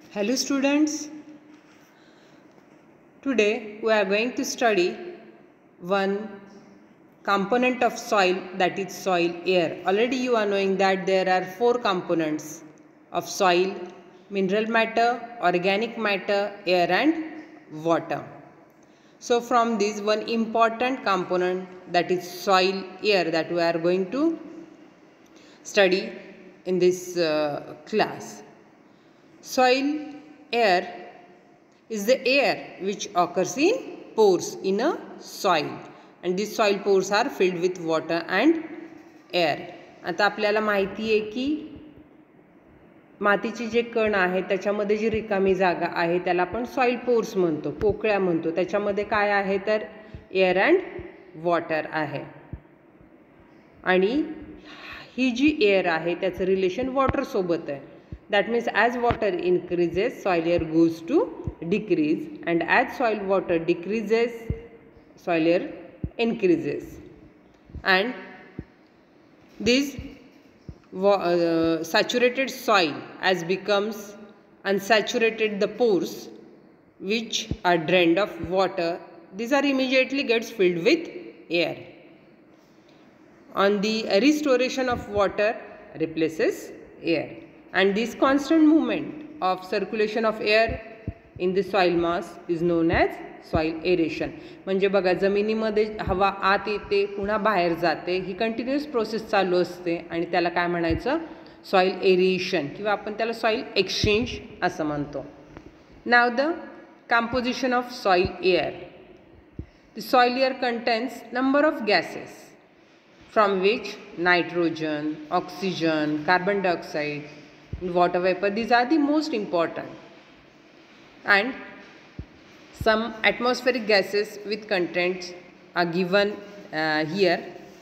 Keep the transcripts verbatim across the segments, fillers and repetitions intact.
Hello students, today we are going to study one component of soil, that is soil air. Already you are knowing that there are four components of soil: mineral matter, organic matter, air and water. So from this one important component, that is soil air, that we are going to study in this uh, class. Soil air is the air which occurs in pores in a soil, and these soil pores are filled with water and air. आता आपल्याला माहिती आहे की मातीचे जे कण आहेत त्याच्यामध्ये जी रिकामी जागा आहे त्याला आपण सॉइल पोर्स म्हणतो, पोकळ्या म्हणतो. त्याच्यामध्ये काय आहे तर एअर अँड वॉटर आहे, आणि ही जी एअर आहे त्याचं रिलेशन वॉटर सोबत आहे. That means as water increases, soil air goes to decrease, and as soil water decreases, soil air increases. And this uh, saturated soil as becomes unsaturated, the pores which are drained of water, these are immediately gets filled with air. On the restoration of water replaces air. And this constant movement of circulation of air in the soil mass is known as soil aeration. म्हणजे बघा, जमिनीमध्ये हवा आत येते पुन्हा बाहेर जाते, ही continuous process चालू असते, आणि त्याला काय म्हणायचं, सॉइल एरिएशन, किंवा आपण त्याला सॉइल एक्सचेंज असं म्हणतो. Now the composition of soil air. The soil air contains number of gases, from which nitrogen, oxygen, carbon dioxide, water vapor, these are the most important, and some atmospheric gases with contents are given uh, here.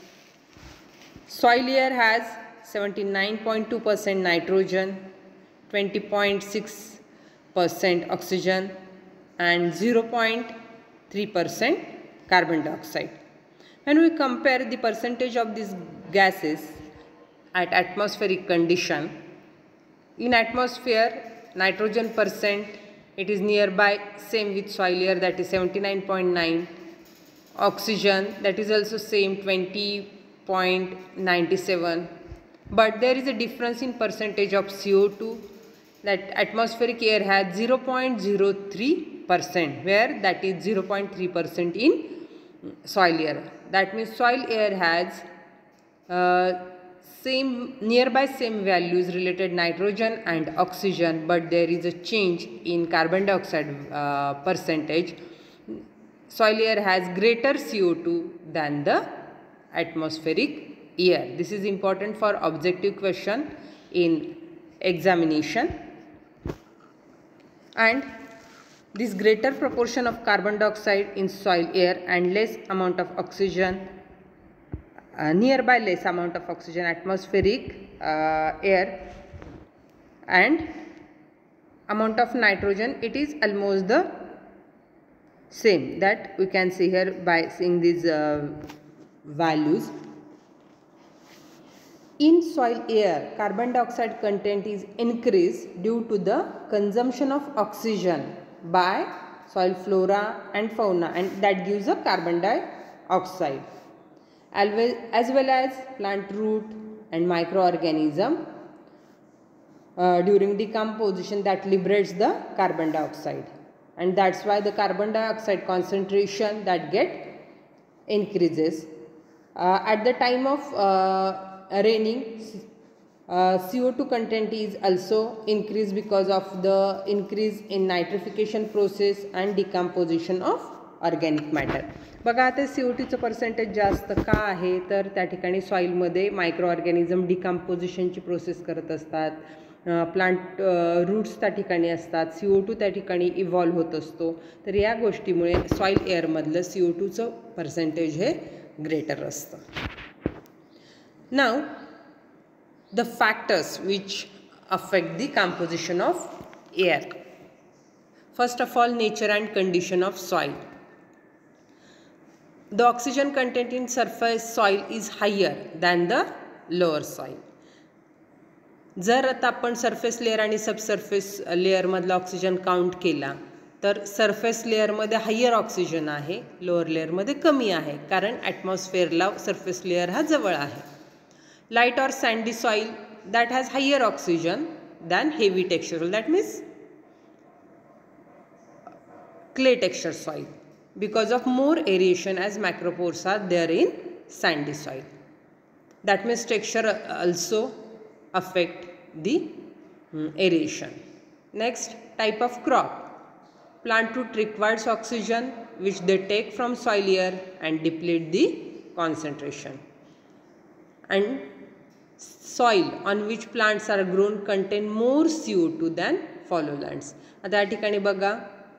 Soil air has seventy-nine point two percent nitrogen, twenty point six percent oxygen and zero point three percent carbon dioxide. When we compare the percentage of these gases at atmospheric condition, in atmosphere nitrogen percent, it is nearby same with soil air, that is seventy-nine point nine. Oxygen, that is also same, twenty point nine seven. But there is a difference in percentage of C O two, that atmospheric air has zero point zero three percent, where that is zero point three percent in soil air. That means soil air has uh, same nearby same values related nitrogen and oxygen, but there is a change in carbon dioxide uh, percentage. Soil air has greater C O two than the atmospheric air. This is important for objective question in examination. And this greater proportion of carbon dioxide in soil air and less amount of oxygen, uh, nearby less amount of oxygen atmospheric uh, air, and amount of nitrogen, it is almost the same, that we can see here by seeing these uh, values. In soil air, carbon dioxide content is increased due to the consumption of oxygen by soil flora and fauna, and that gives a carbon dioxide, as well as plant root and microorganism uh, during decomposition, that liberates the carbon dioxide, and that's why the carbon dioxide concentration that get increases. Uh, at the time of uh, raining, Uh, C O two content is also increased because of the increase in nitrification process and decomposition of organic matter. बघा, आता C O two चं percentage जास्त का आहे तर त्या ठिकाणी सॉइलमध्ये मायक्रो ऑर्गॅनिझम डिकम्पोजिशनची प्रोसेस करत असतात, प्लांट रूट्स त्या ठिकाणी असतात, C O two त्या ठिकाणी इव्हॉल्व होत असतो. तर या गोष्टीमुळे सॉइल एअरमधलं C O two चं पर्सेंटेज हे ग्रेटर असतं. Now the factors which affect the composition of air. First of all, nature and condition of soil. The oxygen content in surface soil is higher than the lower soil. जर आता आपण surface layer आणि subsurface लेअरमधला oxygen count केला तर surface लेअरमध्ये higher oxygen आहे, lower लेअरमध्ये कमी आहे, कारण ॲटमॉस्फिअरला सरफेस लेअर हा जवळ आहे. Light or sandy soil that has higher oxygen than heavy textural, that means clay texture soil because of more aeration as macropores are there in sandy soil. That means texture also affect the um, aeration. Next, type of crop. Plant root requires oxygen which they take from soil air and deplete the concentration. And soil on which plants are grown contain more C O two than fallow lands. आता या ठिकाणी बघा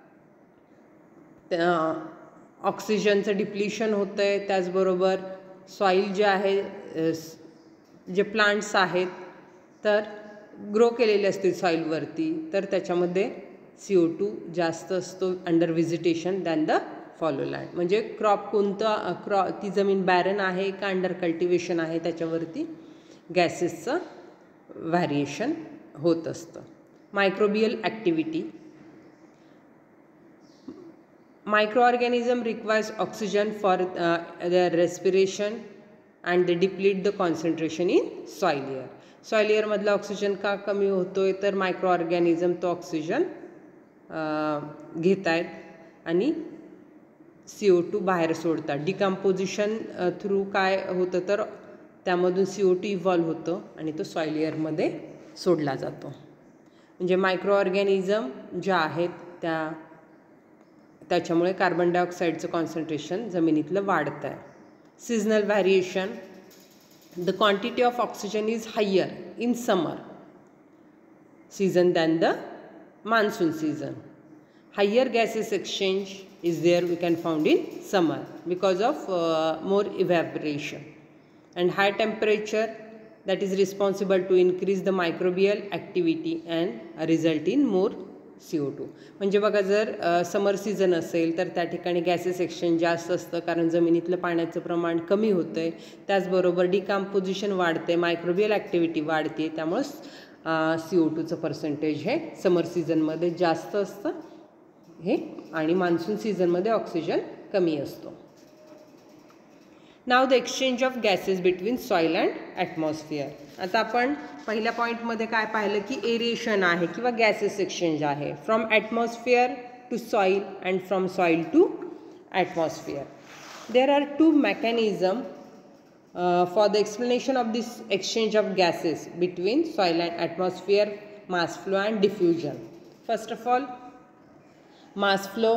ऑक्सिजनचं depletion होतं आहे, त्याचबरोबर soil जे आहे, जे plants आहेत तर ग्रो केलेले असतील सॉईलवरती, तर त्याच्यामध्ये सी ओ टू जास्त असतो under vegetation than the fallow land. म्हणजे क्रॉप कोणतं क्रॉ ती जमीन बॅरन आहे का अंडर कल्टिवेशन आहे त्याच्यावरती गॅसेसचं व्हॅरिएशन होत असतं. Microbial activity. Microorganism requires oxygen for uh, their respiration and they deplete the concentration in soil air. Soil air मधला ऑक्सिजन का कमी होतोय तर मायक्रो ऑर्गॅनिझम तो ऑक्सिजन घेत आहेत आणि सी ओ टू बाहेर सोडतात. डिकम्पोजिशन थ्रू काय होतं तर त्यामधून सी ओ टू इव्हॉल्व होतं आणि तो सॉइल एअरमध्ये सोडला जातो. म्हणजे मायक्रो ऑर्गॅनिझम ज्या आहेत त्या त्याच्यामुळे कार्बन डायऑक्साईडचं कॉन्सन्ट्रेशन जमिनीतलं वाढतं आहे. Seasonal variation. The quantity of oxygen is higher in summer season than the monsoon season. Higher gases exchange is there we can found in summer because of more evaporation. And high temperature that is responsible to increase the microbial activity and result in more C O two. म्हणजे बघा जर summer season असेल तर त्या ठिकाणी gases exchange जास्त असतं कारण जमिनीतलं पाण्याचं प्रमाण कमी होतं आहे, त्याचबरोबर डिकम्पोजिशन वाढते, मायक्रोबियल ॲक्टिव्हिटी वाढते, त्यामुळं सी ओ टूचं पर्सेंटेज हे समर सीझनमध्ये जास्त असतं हे आणि मान्सून सीझनमध्ये ऑक्सिजन कमी असतो. Now the exchange of gases between soil and atmosphere. आता आपण पहिल्या पॉईंटमध्ये काय पाहिलं की एरिएशन आहे किंवा गॅसेस एक्सचेंज आहे from atmosphere to soil and from soil to atmosphere. There are two mechanism for the explanation of this exchange of gases between soil and atmosphere, mass flow and diffusion. First of all mass flow.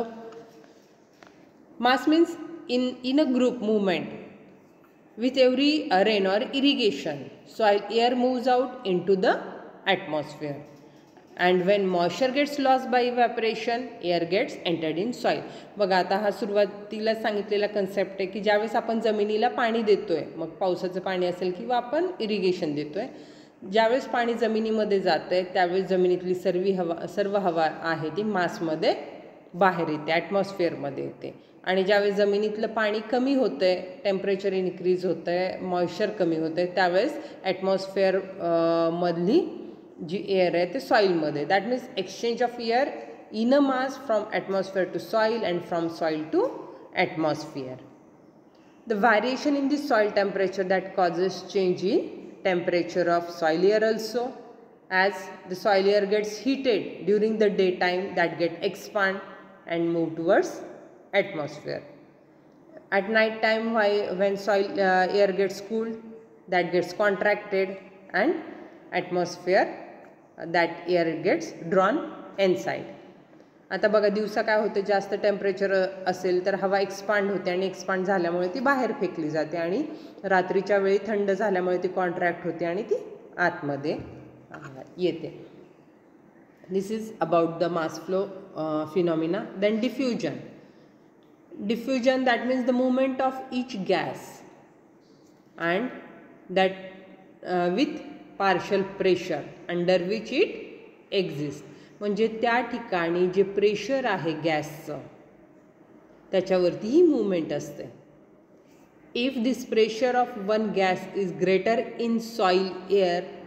Mass means in in a group movement. With every rain or irrigation, soil air moves out into the atmosphere, and when moisture gets lost by evaporation, air gets entered in soil. बघा आता हा सुरुवातीला सांगितलेला concept आहे की ज्यावेळेस आपण जमिनीला पाणी देतोय, मग पावसाचं पाणी असेल किंवा आपण इरिगेशन देतोय, ज्यावेळेस पाणी जमिनीमध्ये जातंय त्यावेळेस जमिनीतली सर्व हवा सर्व हवा आहे ती मासमध्ये बाहेर येते, ॲटमॉस्फिअरमध्ये येते. आणि ज्यावेळेस जमिनीतलं पाणी कमी होतं आहे, टेम्परेचर इन्क्रीज होतं आहे, मॉइश्चर कमी होतं आहे, त्यावेळेस ॲटमॉस्फिअर मधली जी एअर आहे ते सॉईलमध्ये. That means exchange of air in a mass from atmosphere to soil and from soil to atmosphere. The variation in the soil temperature that causes change in temperature of soil air also. As the soil air gets heated during the daytime, that get expand and move towards atmosphere. At night time, why when soil uh, air gets cooled, that gets contracted and atmosphere uh, that air gets drawn inside. आता बघा दिवसा काय होते, जास्त temperature असेल तर हवा expand होते आणि एक्सपांड झाल्यामुळे ती बाहेर फेकली जाते आणि रात्रीच्या वेळी थंड झाल्यामुळे ती कॉन्ट्रॅक्ट होते आणि ती आतमध्ये येते. This is about the mass flow phenomena. Then diffusion. Diffusion that means the movement of each gas and that with partial pressure under which it exist. म्हणजे त्या ठिकाणी जे प्रेशर आहे गॅसचं त्याच्यावरती ही मूवमेंट असते. If this pressure of one gas is greater in soil air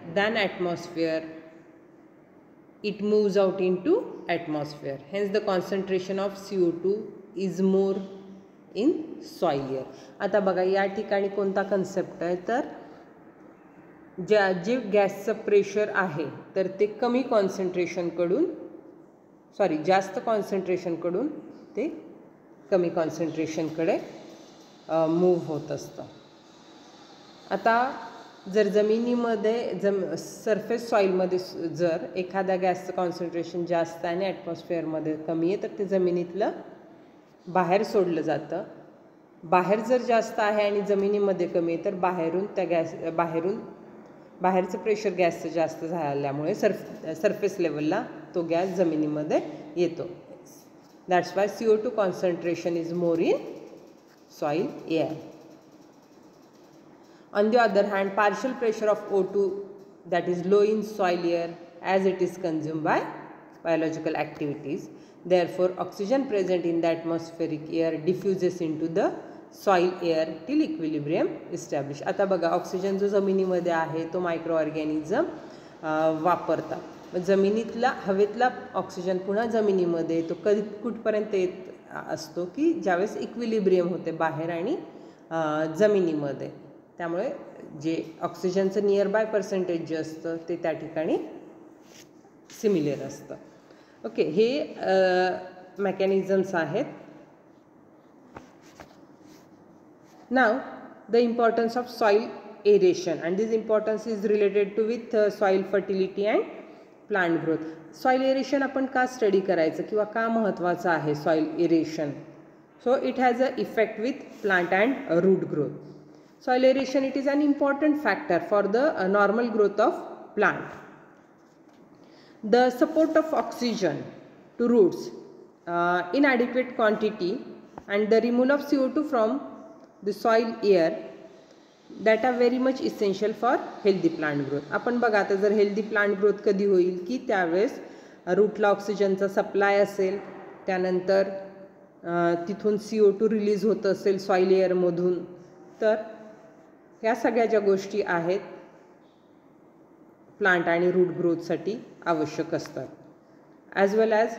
than atmosphere, it moves out into atmosphere. Hence the concentration of C O two is more in soil air. आता बघा या ठिकाणी कोणता concept आहे तर ज्या जे गॅसचं pressure आहे तर ते कमी कॉन्सन्ट्रेशनकडून सॉरी जास्त कॉन्सन्ट्रेशनकडून ते कमी कॉन्सन्ट्रेशनकडे मूव्ह होत असतं. आता जर जमिनीमध्ये जम सरफेस सॉईलमध्ये जर एखाद्या गॅसचं कॉन्सन्ट्रेशन जास्त आहे आणि ॲटमॉस्फिअरमध्ये कमी आहे तर ते जमिनीतलं बाहेर सोडलं जातं. बाहेर जर जास्त आहे आणि जमिनीमध्ये कमी आहे तर बाहेरून त्या गॅस बाहेरून बाहेरचं प्रेशर गॅसचं जास्त झाल्यामुळे सर्फ सरफेस लेवलला तो गॅस जमिनीमध्ये येतो. That's why C O two concentration is more in soil air. On the other hand, partial pressure of O two that is low in soil air as it is consumed by biological activities. Therefore, oxygen present in the atmospheric air diffuses into the soil air till equilibrium established. आता बघा oxygen जो जमिनीमध्ये आहे तो micro organism वापरतात. जमिनीतला हवेतला oxygen पुन्हा जमिनीमध्ये तो कधी कुठपर्यंत येत असतो की ज्यावेळेस इक्विलिब्रियम होते बाहेर आणि जमिनीमध्ये. त्यामुळे जे ऑक्सिजनचं नियर बाय पर्सेंटेज जे असतं ते त्या ठिकाणी सिमिलर असतं. ओके, हे मेकॅनिझम्स आहेत. Now the importance of soil aeration and this importance is related to with soil fertility and plant growth. Soil aeration आपण का स्टडी करायचं किंवा का महत्त्वाचं आहे soil aeration? So it has a effect with plant and root growth. Soil aeration, it is an important factor for the uh, normal growth of plant. The support of oxygen to roots uh, in adequate quantity and the removal of C O two from the soil air that are very much essential for healthy plant growth. आपण बघा आता जर healthy plant growth कधी होईल की त्यावेळेस रूटला ऑक्सिजनचा supply असेल, त्यानंतर तिथून सी ओ टू रिलीज होत असेल सॉईल एअरमधून, तर ह्या सगळ्या ज्या गोष्टी आहेत प्लांट आणि रूट ग्रोथसाठी आवश्यक असतात. As well as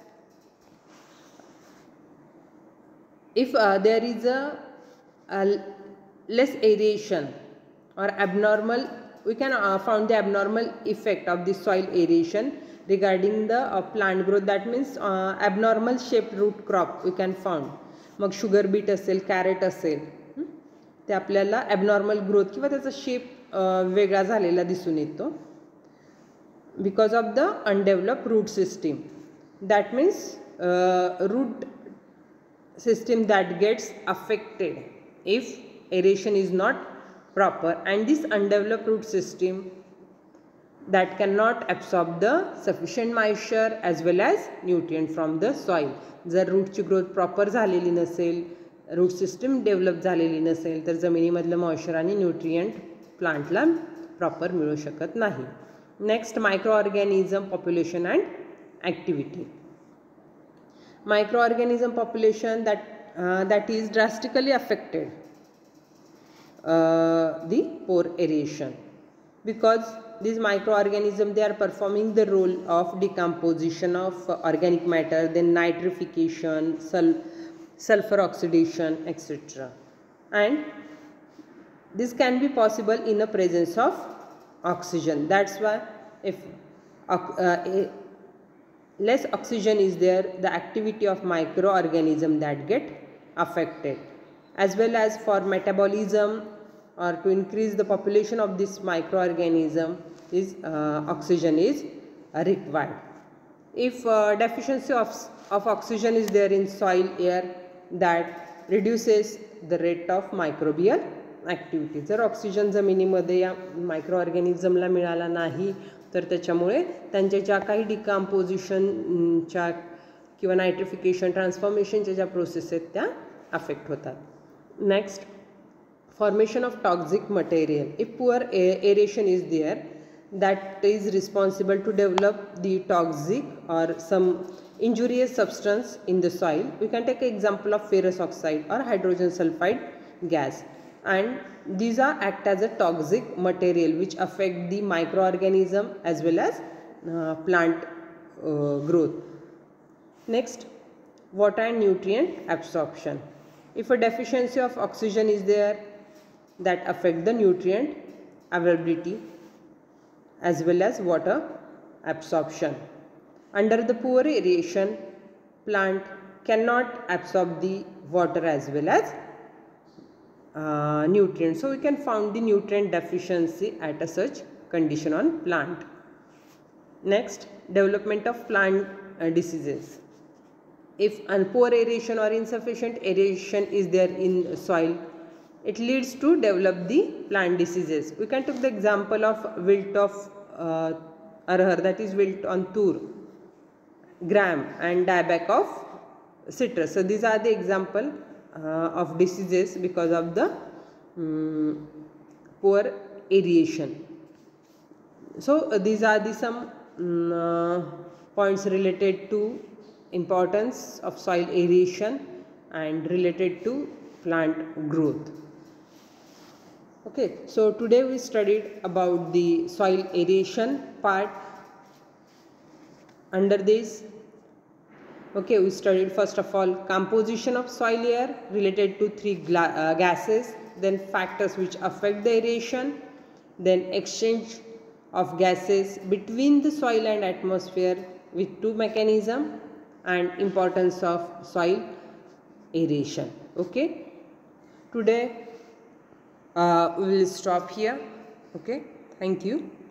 if there is a less aeration or abnormal, we can uh, found the abnormal effect of the soil aeration regarding the uh, plant growth. That means uh, abnormal shaped root crop we can found. मग sugar beet असेल, carrot असेल, ते आपल्याला abnormal growth किंवा त्याचा shape वेगळा झालेला दिसून येतो because of the undevelop root system. That means root system that gets affected if aeration is not proper, and this undeveloped root system that cannot absorb the sufficient moisture as well as nutrient from the soil. जर रूटची growth proper झालेली नसेल, root system develop झालेली नसेल तर जमिनीमधलं moisture आणि nutrient प्लांटला proper मिळू शकत नाही. Next, microorganism population and activity. Microorganism population that that is drastically affected Uh, the poor aeration because these microorganisms, they are performing the role of decomposition of uh, organic matter, then nitrification, sul sulfur oxidation, et cetera. And this can be possible in the presence of oxygen. That's why if uh, less oxygen is there, the activity of microorganism that get affected, as well as for metabolism or to increase the population of this microorganism is uh, oxygen is uh, required. If uh, deficiency of, of oxygen is there in soil air, that reduces the rate of microbial activity. जर oxygen जमिनीमध्ये या मायक्रोऑर्गॅनिझमला मिळाला नाही तर त्याच्यामुळे त्यांच्या ज्या काही डिकम्पोजिशनच्या किंवा नायट्रिफिकेशन ट्रान्सफॉर्मेशनच्या ज्या प्रोसेस आहेत त्या अफेक्ट होतात. Next, formation of toxic material. If poor aeration is there, that is responsible to develop the toxic or some injurious substance in the soil. We can take an example of ferrous oxide or hydrogen sulfide gas, and these are act as a toxic material which affect the microorganism as well as uh, plant uh, growth. Next, water and nutrient absorption. If a deficiency of oxygen is there, that affect the nutrient availability as well as water absorption. Under the poor aeration, plant cannot absorb the water as well as uh, nutrients. So we can found the nutrient deficiency at a such condition on plant. Next, development of plant uh, diseases. If poor aeration or insufficient aeration is there in soil, it leads to develop the plant diseases. We can take the example of wilt of uh, arhar, that is wilt on tur, gram, and dieback of citrus. So these are the example uh, of diseases because of the um, poor aeration. So uh, these are the some um, uh, points related to importance of soil aeration and related to plant growth. Okay, so today we studied about the soil aeration part. Under this, okay, we studied first of all composition of soil layer related to three uh, gases, then factors which affect the aeration, then exchange of gases between the soil and atmosphere with two mechanisms, and importance of soil aeration. Okay, today uh, we will stop here. Okay, thank you.